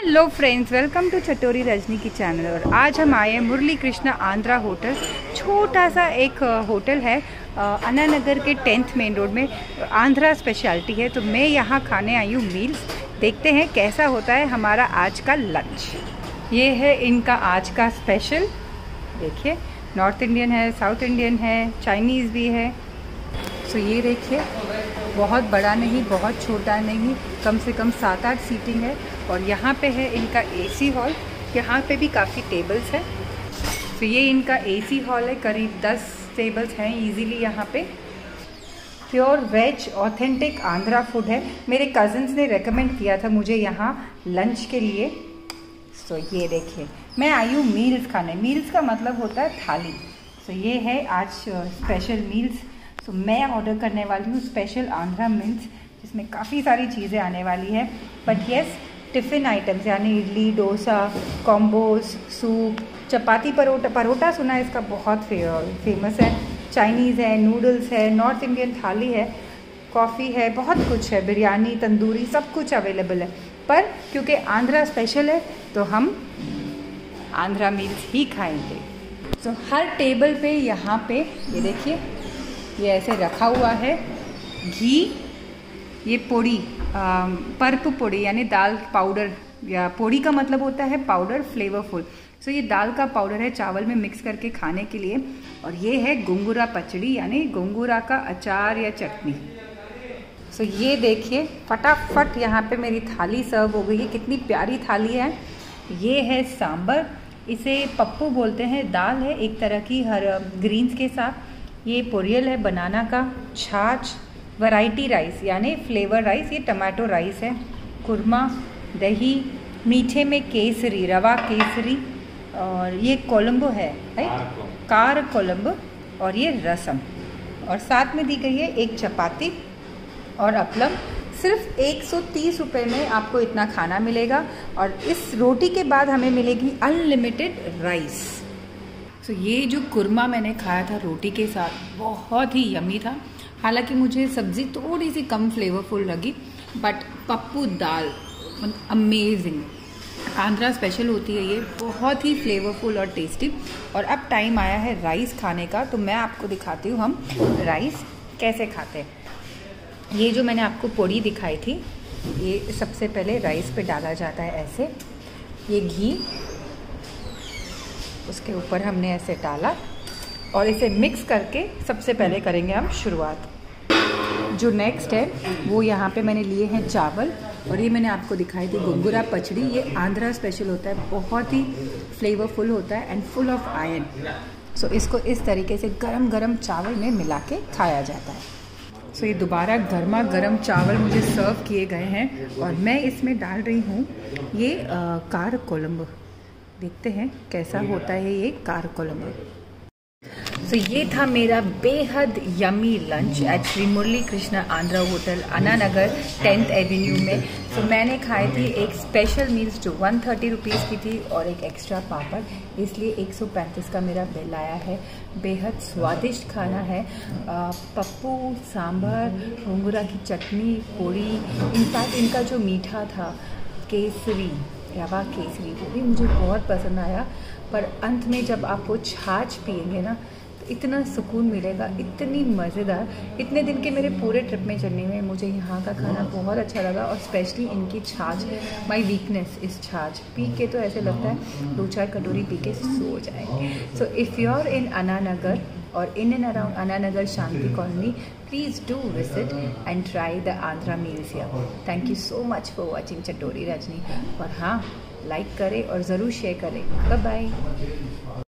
Hello friends, welcome to Chatori Rajni की channel. और आज हम आए हैं मुरली कृष्णा आंध्रा होटल। छोटा सा एक होटल है अन्ना नगर के 10th मेन रोड में। आंध्रा स्पेशलिटी है, तो मैं यहाँ खाने आई हूँ मील्स। देखते हैं कैसा होता है हमारा आज का लंच। ये है इनका आज का स्पेशल। देखिए, नॉर्थ इंडियन है, साउथ इंडियन है, चाइनीज़ भी है। सो ये देखिए, बहुत बड़ा नहीं, बहुत छोटा नहीं, कम से कम 7-8 सीटिंग है। और यहाँ पे है इनका एसी हॉल। यहाँ पे भी काफ़ी टेबल्स है। तो ये इनका एसी हॉल है, करीब 10 टेबल्स हैं इजीली यहाँ पे। Pure veg authentic Andhra food है। मेरे कज़न्स ने रेकमेंड किया था मुझे यहाँ लंच के लिए। सो ये देखिए, मैं आई हूँ मील्स खाने। मील्स का मतलब होता है थाली। सो ये है आज स्पेशल मील्स। तो मैं ऑर्डर करने वाली हूँ स्पेशल आंध्रा मील्स, जिसमें काफ़ी सारी चीज़ें आने वाली है। बट येस, टिफ़िन आइटम्स यानी इडली, डोसा, कॉम्बोज, सूप, चपाती, परोटा सुना है इसका बहुत फेमस है। चाइनीज़ है, नूडल्स है, नॉर्थ इंडियन थाली है, कॉफ़ी है, बहुत कुछ है, बिरयानी, तंदूरी, सब कुछ अवेलेबल है। पर क्योंकि आंध्रा स्पेशल है तो हम आंध्रा मील्स ही खाएंगे। तो हर टेबल पे यहाँ पे ये देखिए, ये ऐसे रखा हुआ है घी। ये पोड़ी, पर्प पोड़ी यानी दाल पाउडर, या पोड़ी का मतलब होता है पाउडर, फ्लेवरफुल। सो ये दाल का पाउडर है चावल में मिक्स करके खाने के लिए। और ये है गोंगूरा पचड़ी यानी गोंगूरा का अचार या चटनी। सो ये देखिए, फटाफट यहाँ पे मेरी थाली सर्व हो गई है। कितनी प्यारी थाली है। ये है सांबर, इसे पप्पू बोलते हैं। दाल है एक तरह की, हर ग्रीन्स के साथ। ये पोरियल है बनाना का। छाछ, वैरायटी राइस यानी फ्लेवर राइस, ये टमाटो राइस है। कुरमा, दही, मीठे में केसरी, रवा केसरी। और ये कोलंबो है, कार कोलंबो। और ये रसम। और साथ में दी गई है एक चपाती और अपलम। सिर्फ 130 रुपये में आपको इतना खाना मिलेगा। और इस रोटी के बाद हमें मिलेगी अनलिमिटेड राइस। तो ये जो कुरमा मैंने खाया था रोटी के साथ, बहुत ही यमी था। हालांकि मुझे सब्ज़ी थोड़ी सी कम फ्लेवरफुल लगी, बट पप्पू दाल अमेजिंग। आंध्रा स्पेशल होती है ये, बहुत ही फ्लेवरफुल और टेस्टी। और अब टाइम आया है राइस खाने का, तो मैं आपको दिखाती हूँ हम राइस कैसे खाते हैं। ये जो मैंने आपको पोड़ी दिखाई थी, ये सबसे पहले राइस पे डाला जाता है ऐसे। ये घी उसके ऊपर हमने ऐसे डाला और इसे मिक्स करके सबसे पहले करेंगे हम शुरुआत। जो नेक्स्ट है वो यहाँ पे मैंने लिए हैं चावल। और ये मैंने आपको दिखाई थी गोंगूरा पचड़ी। ये आंध्रा स्पेशल होता है, बहुत ही फ्लेवरफुल होता है and full of iron. So इसको इस तरीके से गरम गरम चावल में मिला के खाया जाता है। सो ये दोबारा गर्मा गर्म चावल मुझे सर्व किए गए हैं और मैं इसमें डाल रही हूँ ये कार कोलंबो। देखते हैं कैसा होता है ये कार कोलंबो। तो ये था मेरा बेहद yummy lunch at Shri Murali Krishna Andhra hotel, Anna Nagar 10th avenue में। तो मैंने खाई थी एक स्पेशल मील्स जो 130 रुपीज़ की थी और एक एक्स्ट्रा पापड़, इसलिए 135 का मेरा बिल आया है। बेहद स्वादिष्ट खाना है। पप्पू, सांभर, गोंगूरा की चटनी, पोड़ी, इनफैक्ट इनका जो मीठा था केसरी, रवा केसरी, वो भी मुझे बहुत पसंद आया। पर अंत में जब आप वो छाछ पिएंगे ना, तो इतना सुकून मिलेगा, इतनी मज़ेदार। इतने दिन के मेरे पूरे ट्रिप में चलने में मुझे यहाँ का खाना बहुत अच्छा लगा। और स्पेशली इनकी छाछ, माय वीकनेस इस छाछ। पी के तो ऐसे लगता है 2-4 कटोरी पी के सो जाएंगे। So if you are in Anna Nagar और in and around Anna Nagar Shanti Colony, please do visit and try the Andhra meals here. Thank you so much for watching चटोरी Rajni. और हाँ, लाइक करें और ज़रूर शेयर करें। Bye bye.